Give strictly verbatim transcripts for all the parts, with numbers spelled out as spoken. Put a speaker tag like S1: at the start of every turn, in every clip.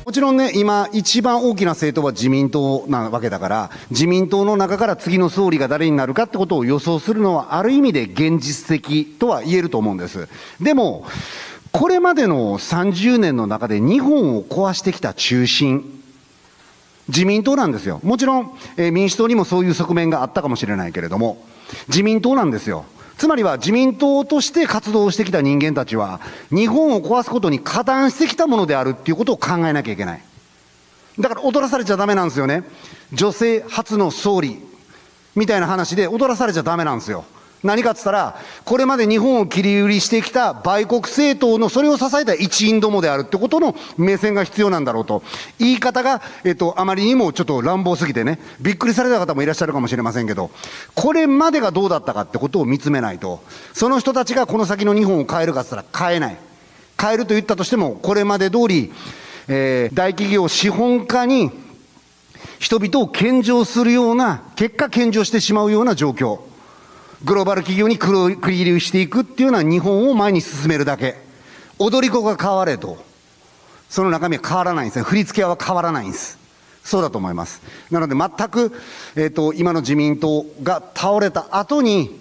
S1: もちろんね、今、一番大きな政党は自民党なわけだから、自民党の中から次の総理が誰になるかってことを予想するのは、ある意味で現実的とは言えると思うんです。でも、これまでのさんじゅうねんの中で日本を壊してきた中心、自民党なんですよ。もちろん、えー、民主党にもそういう側面があったかもしれないけれども、自民党なんですよ。つまりは自民党として活動してきた人間たちは、日本を壊すことに加担してきたものであるっていうことを考えなきゃいけない。だから踊らされちゃダメなんですよね。女性初の総理みたいな話で踊らされちゃダメなんですよ。何かっつったら、これまで日本を切り売りしてきた売国政党のそれを支えた一員どもであるってことの目線が必要なんだろうと。言い方が、えっと、あまりにもちょっと乱暴すぎてね、びっくりされた方もいらっしゃるかもしれませんけど、これまでがどうだったかってことを見つめないと、その人たちがこの先の日本を変えるかっつったら変えない。変えると言ったとしても、これまで通り、えー、大企業資本家に人々を献上するような、結果献上してしまうような状況。グローバル企業に繰り入れしていくっていうのは日本を前に進めるだけ。踊り子が変われと。その中身は変わらないんですね。振り付けは変わらないんです。そうだと思います。なので全く、えっと、今の自民党が倒れた後に、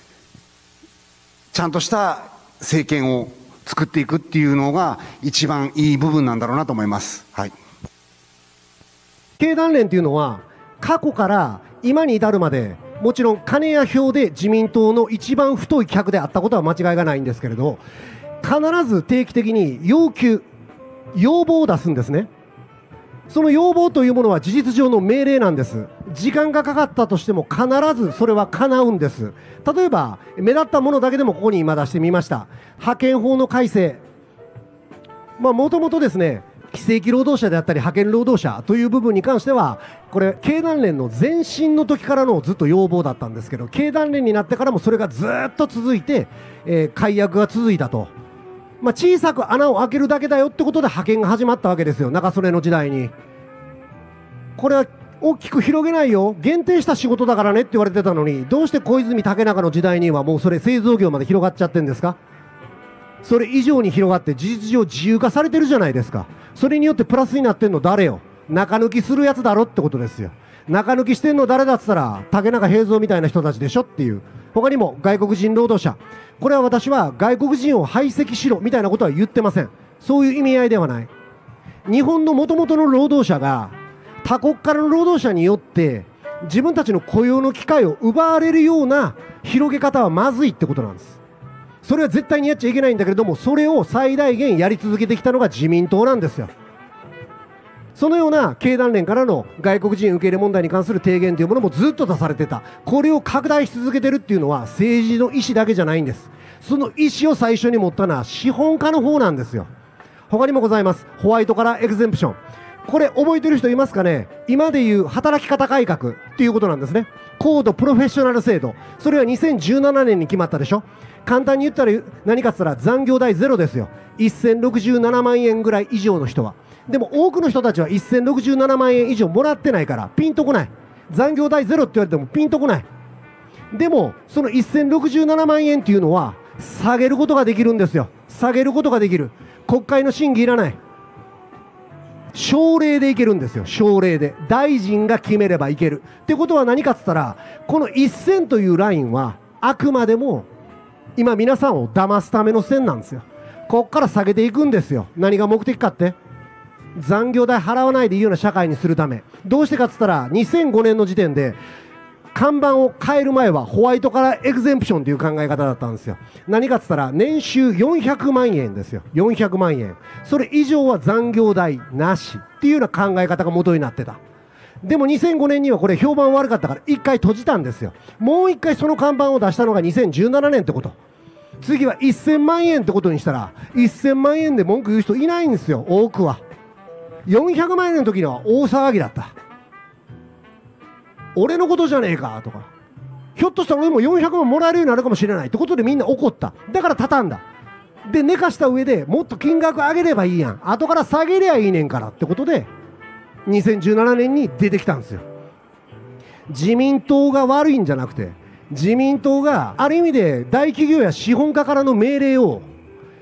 S1: ちゃんとした政権を作っていくっていうのが一番いい部分なんだろうなと思います。はい。
S2: 経団連というのは、過去から今に至るまで、もちろん金や票で自民党の一番太い客であったことは間違いがないんですけれど、必ず定期的に要求、要望を出すんですね。その要望というものは事実上の命令なんです。時間がかかったとしても必ずそれは叶うんです。例えば、目立ったものだけでもここに今出してみました。派遣法の改正。まあ、もともとですね、非正規労働者であったり派遣労働者という部分に関しては、これ経団連の前身の時からのずっと要望だったんですけど、経団連になってからもそれがずっと続いて、えー、解約が続いたと。まあ、小さく穴を開けるだけだよってことで派遣が始まったわけですよ、中曽根の時代に。これは大きく広げないよ、限定した仕事だからねって言われてたのに、どうして小泉竹中の時代にはもうそれ製造業まで広がっちゃってるんですか。それ以上に広がって事実上自由化されてるじゃないですか。それによってプラスになってんの誰よ。中抜きするやつだろってことですよ。中抜きしてんの誰だっつったら竹中平蔵みたいな人たちでしょっていう。他にも外国人労働者、これは私は外国人を排斥しろみたいなことは言ってません。そういう意味合いではない。日本の元々の労働者が他国からの労働者によって自分たちの雇用の機会を奪われるような広げ方はまずいってことなんです。それは絶対にやっちゃいけないんだけれども、それを最大限やり続けてきたのが自民党なんですよ。そのような経団連からの外国人受け入れ問題に関する提言というものもずっと出されてた。これを拡大し続けてるっていうのは政治の意思だけじゃないんです。その意思を最初に持ったのは資本家の方なんですよ。他にもございます。ホワイトカラーエグゼンプション。これ覚えてる人いますかね。今でいう働き方改革っていうことなんですね。高度プロフェッショナル制度。それはにせんじゅうななねんに決まったでしょ。簡単に言ったら何かっつったら残業代ゼロですよ。せんろくじゅうななまんえんぐらい以上の人は。でも多くの人たちはせんろくじゅうななまんえん以上もらってないからピンとこない。残業代ゼロって言われてもピンとこない。でもそのせんろくじゅうななまんえんっていうのは下げることができるんですよ。下げることができる。国会の審議いらない。省令でいけるんですよ。省令で大臣が決めればいけるってことは何かっつったら、このせんというラインはあくまでも今皆さんを騙すための線なんですよ。ここから下げていくんですよ。何が目的かって、残業代払わないでいいような社会にするため。どうしてかっつったらにせんごねんの時点で看板を変える前はホワイトカラーエグゼンプションという考え方だったんですよ。何かっつったら年収よんひゃくまんえんですよ。よんひゃくまんえん。それ以上は残業代なしっていうような考え方が元になってた。でもにせんごねんにはこれ評判悪かったから一回閉じたんですよ。もう一回その看板を出したのがにせんじゅうななねんってこと。次はせんまんえんってことにしたらせんまんえんで文句言う人いないんですよ。多くはよんひゃくまんえんの時には大騒ぎだった。俺のことじゃねえかとか、ひょっとしたら俺もよんひゃくまんもらえるようになるかもしれないってことでみんな怒った。だから畳んだ。で寝かした上でもっと金額上げればいいやん、後から下げりゃいいねんからってことでにせんじゅうななねんに出てきたんですよ。自民党が悪いんじゃなくて、自民党がある意味で大企業や資本家からの命令を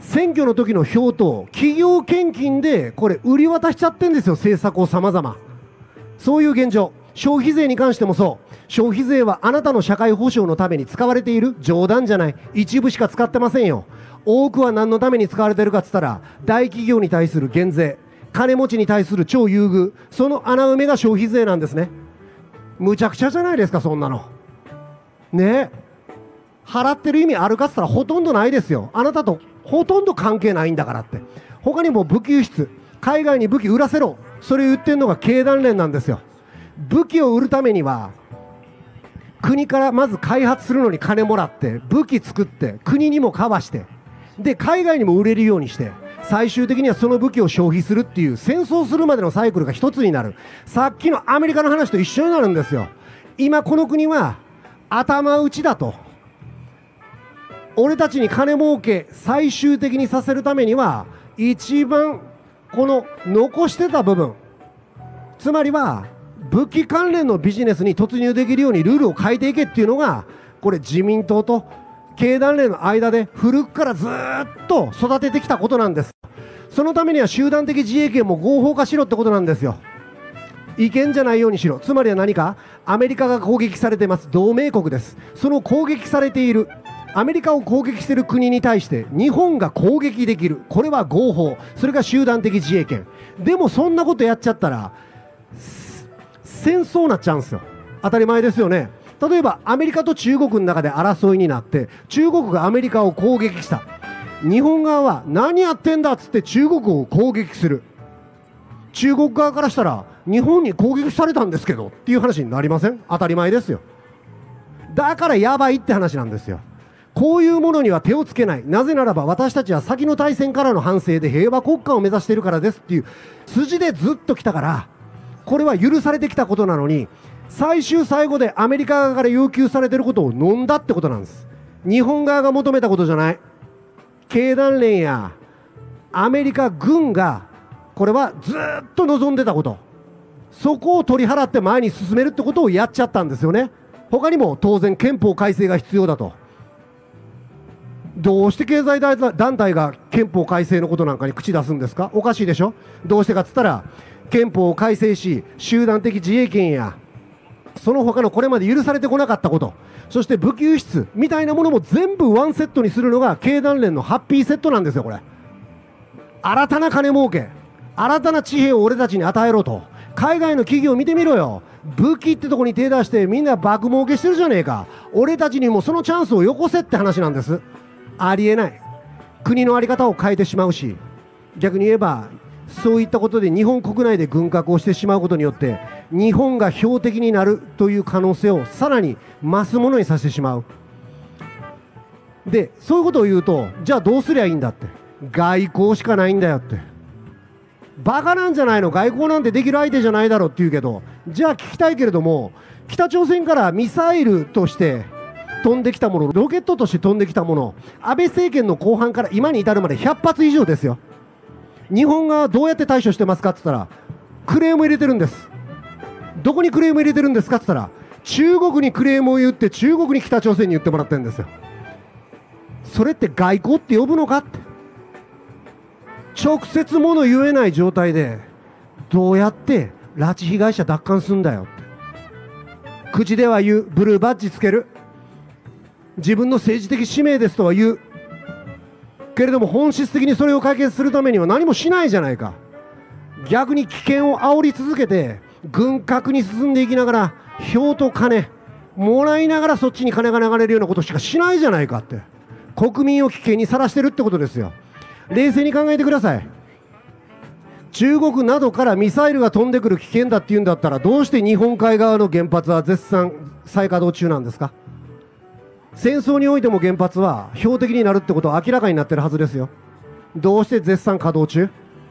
S2: 選挙の時の票と企業献金でこれ売り渡しちゃってんですよ、政策を様々。そういう現状。消費税に関してもそう。消費税はあなたの社会保障のために使われている？冗談じゃない。一部しか使ってませんよ。多くは何のために使われているかっつったら、大企業に対する減税、金持ちに対する超優遇、その穴埋めが消費税なんですね。むちゃくちゃじゃないですか、そんなの。ねえ。払ってる意味あるかっつったらほとんどないですよ。あなたとほとんど関係ないんだからって。他にも武器輸出、海外に武器売らせろ、それを言ってるのが経団連なんですよ。武器を売るためには国からまず開発するのに金もらって武器作って国にも買わしてで海外にも売れるようにして最終的にはその武器を消費するっていう戦争するまでのサイクルが一つになる。さっきのアメリカの話と一緒になるんですよ。今この国は頭打ちだと。俺たちに金儲け最終的にさせるためには一番この残してた部分、つまりは武器関連のビジネスに突入できるようにルールを変えていけっていうのがこれ自民党と経団連の間で古くからずっと育ててきたことなんです。そのためには集団的自衛権も合法化しろってことなんですよ。違憲じゃないようにしろ。つまりは何か、アメリカが攻撃されています。同盟国です。その攻撃されているアメリカを攻撃している国に対して日本が攻撃できる、これは合法、それが集団的自衛権。でもそんなことやっちゃったら戦争になっちゃうんですよ。当たり前ですよね。例えばアメリカと中国の中で争いになって中国がアメリカを攻撃した。日本側は何やってんだっつって中国を攻撃する。中国側からしたら日本に攻撃されたんですけどっていう話になりません？当たり前ですよ。だからやばいって話なんですよ。こういうものには手をつけない。なぜならば私たちは先の大戦からの反省で平和国家を目指しているからですっていう筋でずっと来たから、これは許されてきたことなのに、最終最後でアメリカ側から要求されていることを飲んだってことなんです。日本側が求めたことじゃない。経団連やアメリカ軍がこれはずっと望んでたこと、そこを取り払って前に進めるってことをやっちゃったんですよね。他にも当然憲法改正が必要だと。どうして経済団体が憲法改正のことなんかに口出すんですか？おかしいでしょ。どうしてかっつったら、憲法を改正し集団的自衛権やその他のこれまで許されてこなかったこと、そして武器輸出みたいなものも全部ワンセットにするのが経団連のハッピーセットなんですよ。これ新たな金儲け、新たな地平を俺たちに与えろと。海外の企業見てみろよ。武器ってとこに手出してみんな爆儲けしてるじゃねえか。俺たちにもそのチャンスをよこせって話なんです。ありえない。国の在り方を変えてしまうし、逆に言えばそういったことで日本国内で軍拡をしてしまうことによって日本が標的になるという可能性をさらに増すものにさせてしまう。でそういうことを言うと、じゃあどうすりゃいいんだって、外交しかないんだよって。バカなんじゃないの、外交なんてできる相手じゃないだろうって言うけど、じゃあ聞きたいけれども、北朝鮮からミサイルとして飛んできたもの、ロケットとして飛んできたもの、安倍政権の後半から今に至るまでひゃっぱつ以上ですよ。日本がどうやって対処してますかって言ったら、クレーム入れてるんです。どこにクレーム入れてるんですかって言ったら、中国にクレームを言って中国に北朝鮮に言ってもらってるんですよ。それって外交って呼ぶのかって。直接もの言えない状態でどうやって拉致被害者奪還すんだよって。口では言う、ブルーバッジつける、自分の政治的使命ですとは言うけれども、本質的にそれを解決するためには何もしないじゃないか。逆に危険を煽り続けて軍拡に進んでいきながら票と金もらいながらそっちに金が流れるようなことしかしないじゃないかって。国民を危険にさらしてるってことですよ。冷静に考えてください。中国などからミサイルが飛んでくる危険だっていうんだったら、どうして日本海側の原発は絶賛再稼働中なんですか？戦争においても原発は標的になるってことは明らかになってるはずですよ。どうして絶賛稼働中？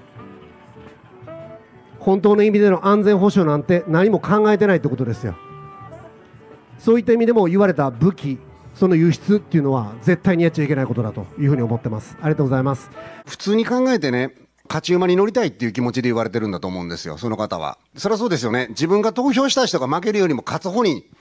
S2: 本当の意味での安全保障なんて何も考えてないってことですよ。そういった意味でも言われた武器、その輸出っていうのは絶対にやっちゃいけないことだというふうに思ってます。ありがとうございます。
S1: 普通に考えてね、勝ち馬に乗りたいっていう気持ちで言われてるんだと思うんですよ、その方は。そりゃそうですよね。自分が投票した人が負けるよりも勝つ方に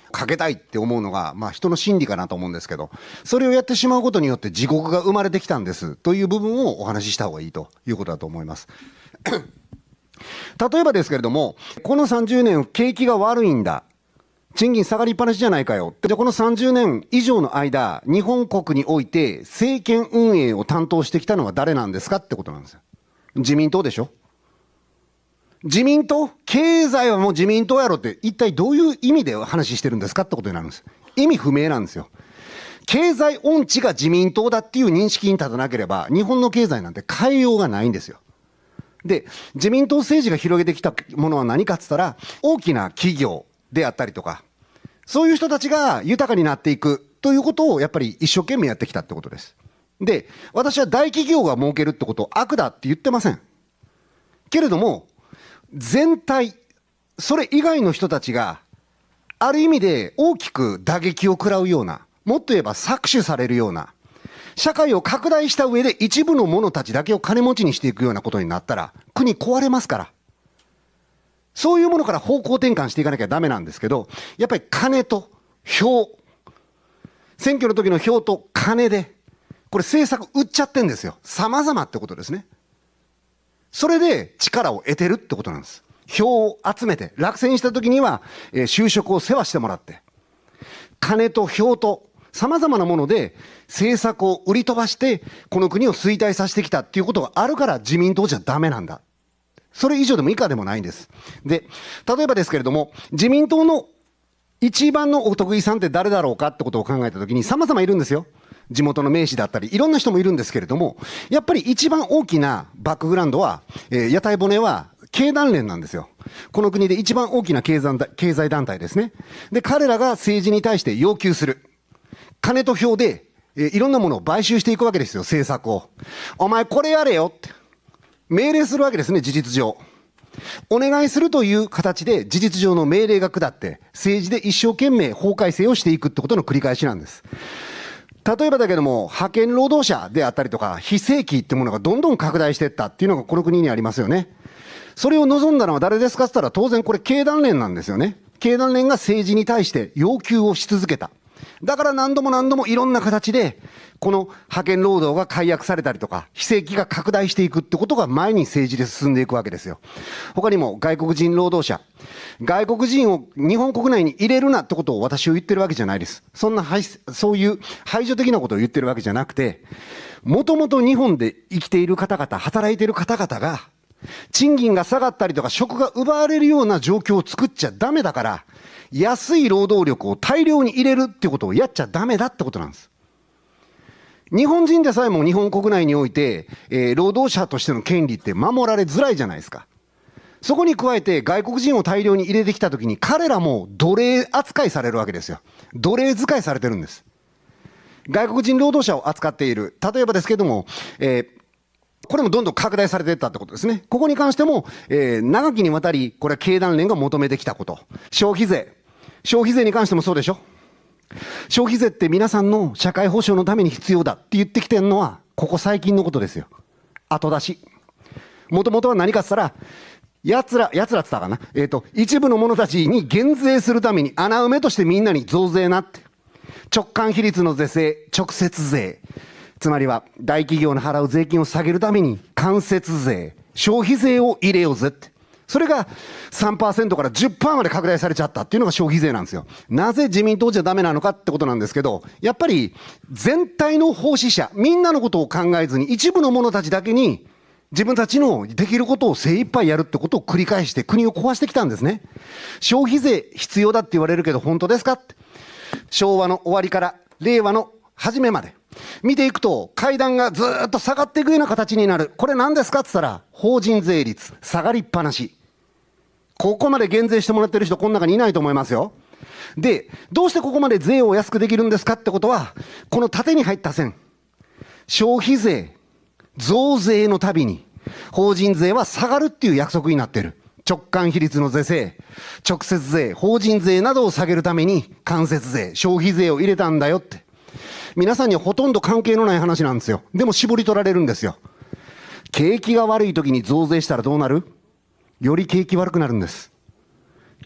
S1: かけたいって思うのが、まあ人の心理かなと思うんですけど、それをやってしまうことによって地獄が生まれてきたんですという部分をお話しした方がいいということだと思います。例えばですけれども、このさんじゅうねん景気が悪いんだ。賃金下がりっぱなしじゃないかよ。で、このさんじゅうねん以上の間、日本国において政権運営を担当してきたのは誰なんですかってことなんですよ。自民党でしょ。自民党、経済はもう自民党やろって一体どういう意味で話してるんですかってことになるんです。意味不明なんですよ。経済音痴が自民党だっていう認識に立たなければ日本の経済なんて変えようがないんですよ。で、自民党政治が広げてきたものは何かって言ったら、大きな企業であったりとか、そういう人たちが豊かになっていくということをやっぱり一生懸命やってきたってことです。で、私は大企業が儲けるってことを悪だって言ってません。けれども、全体、それ以外の人たちが、ある意味で大きく打撃を食らうような、もっと言えば搾取されるような、社会を拡大した上で一部の者たちだけを金持ちにしていくようなことになったら、国壊れますから。そういうものから方向転換していかなきゃダメなんですけど、やっぱり金と票、選挙の時の票と金で、これ政策売っちゃってんですよ。様々ってことですね。それで力を得てるってことなんです。票を集めて、落選した時には、えー、就職を世話してもらって、金と票と様々なもので政策を売り飛ばして、この国を衰退させてきたっていうことがあるから自民党じゃダメなんだ。それ以上でも以下でもないんです。で、例えばですけれども、自民党の一番のお得意さんって誰だろうかってことを考えたときに様々いるんですよ。地元の名士だったり、いろんな人もいるんですけれども、やっぱり一番大きなバックグラウンドは、えー、屋台骨は経団連なんですよ。この国で一番大きな経済経済団体ですね。で、彼らが政治に対して要求する。金と票で、えー、いろんなものを買収していくわけですよ、政策を。お前これやれよって。命令するわけですね、事実上。お願いするという形で事実上の命令が下って、政治で一生懸命法改正をしていくってことの繰り返しなんです。例えばだけども、派遣労働者であったりとか、非正規ってものがどんどん拡大していったっていうのがこの国にありますよね。それを望んだのは誰ですかって言ったら、当然これ経団連なんですよね。経団連が政治に対して要求をし続けた。だから何度も何度もいろんな形で、この派遣労働が解約されたりとか、非正規が拡大していくってことが前に政治で進んでいくわけですよ。他にも外国人労働者。外国人を日本国内に入れるなってことを私を言ってるわけじゃないです。そんな、そういう排除的なことを言ってるわけじゃなくて、もともと日本で生きている方々、働いている方々が、賃金が下がったりとか職が奪われるような状況を作っちゃダメだから、安い労働力を大量に入れるってことをやっちゃダメだってことなんです。日本人でさえも日本国内において、えー、労働者としての権利って守られづらいじゃないですか。そこに加えて外国人を大量に入れてきたときに彼らも奴隷扱いされるわけですよ。奴隷使いされてるんです。外国人労働者を扱っている。例えばですけども、えーこれもどんどん拡大されていったってことですね。ここに関しても、えー、長きにわたり、これは経団連が求めてきたこと。消費税。消費税に関してもそうでしょ。消費税って皆さんの社会保障のために必要だって言ってきてるのは、ここ最近のことですよ。後出し。もともとは何かって言ったら、奴ら、奴らって言ったかな。えっと、一部の者たちに減税するために穴埋めとしてみんなに増税なって。直間比率の是正、直接税。つまりは大企業の払う税金を下げるために間接税、消費税を入れようぜって。それが さんパーセント から じゅっパーセント まで拡大されちゃったっていうのが消費税なんですよ。なぜ自民党じゃダメなのかってことなんですけど、やっぱり全体の奉仕者、みんなのことを考えずに一部の者たちだけに自分たちのできることを精一杯やるってことを繰り返して国を壊してきたんですね。消費税必要だって言われるけど本当ですかって。昭和の終わりから令和の初めまで。見ていくと階段がずーっと下がっていくような形になる。これ何ですかって言ったら、法人税率下がりっぱなし。ここまで減税してもらってる人この中にいないと思いますよ。で、どうしてここまで税を安くできるんですかってことは、この縦に入った線。消費税、増税のたびに法人税は下がるっていう約束になってる。直間比率の是正、直接税、法人税などを下げるために間接税、消費税を入れたんだよって。皆さんにはほとんど関係のない話なんですよ。でも絞り取られるんですよ。景気が悪い時に増税したらどうなる？より景気悪くなるんです。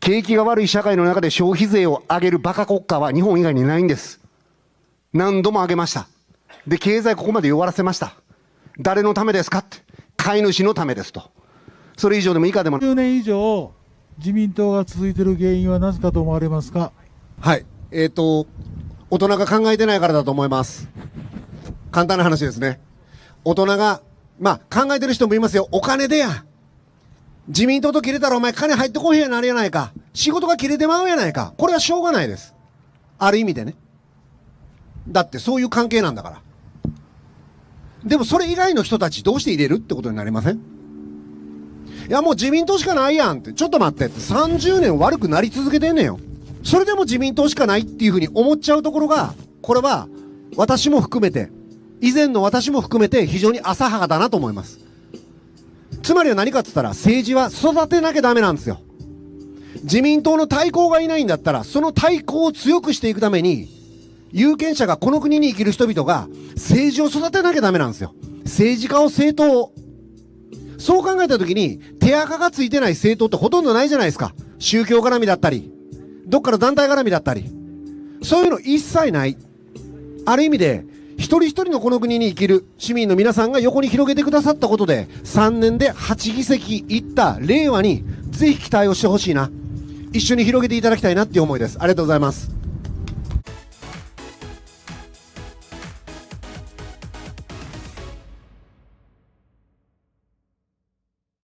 S1: 景気が悪い社会の中で消費税を上げるバカ国家は日本以外にないんです。何度も上げました。で、経済ここまで弱らせました。誰のためですかって。飼い主のためですと。それ以上でも以下でも。
S3: じゅうねん以上、自民党が続いている原因はなぜかと思われますか。
S2: はい。えっ、ー、と、大人が考えてないからだと思います。簡単な話ですね。大人が、まあ、考えてる人もいますよ。お金でや。自民党と切れたらお前金入ってこへんやなるやないか。仕事が切れてまうやないか。これはしょうがないです。ある意味でね。だってそういう関係なんだから。でもそれ以外の人たちどうして入れるってことになりません？いやもう自民党しかないやんって。ちょっと待ってって。さんじゅうねん悪くなり続けてんねんよ。それでも自民党しかないっていうふうに思っちゃうところが、これは私も含めて、以前の私も含めて非常に浅はかだなと思います。つまりは何かって言ったら政治は育てなきゃダメなんですよ。自民党の対抗がいないんだったら、その対抗を強くしていくために、有権者がこの国に生きる人々が政治を育てなきゃダメなんですよ。政治家を政党を。そう考えたときに、手垢がついてない政党ってほとんどないじゃないですか。宗教絡みだったり、どっかの団体絡みだったり。そういうの一切ない。ある意味で、一人一人のこの国に生きる市民の皆さんが横に広げてくださったことで、さんねんではちぎせきいった令和に、ぜひ期待をしてほしいな。一緒に広げていただきたいなっていう思いです。ありがとうございます。